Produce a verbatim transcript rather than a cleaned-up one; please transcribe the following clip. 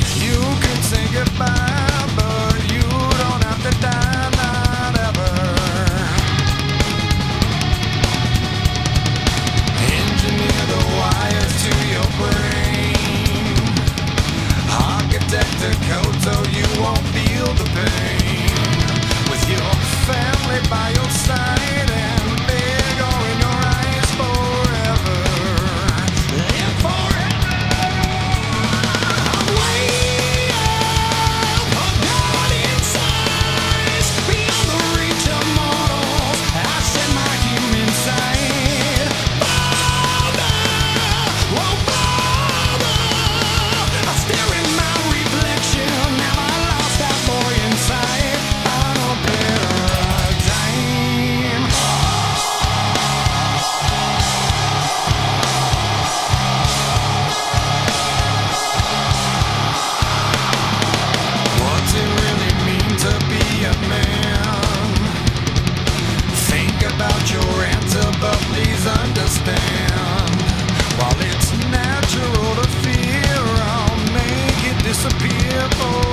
You can say goodbye, but you don't have to die, not ever. Engineer the wires to your brain. Architect the code so you won't feel the pain. With your family by your side and big all in your eyes forever. And forever. I'm way up, above in size, beyond the reach of mortals. I set my human side. Father, oh Father, I stare at my reflection. Now I lost that boy inside. On a paradigm. What's it really mean to be a man? Think about your answer, but please understand. While it's natural to fear, I'll make it disappear for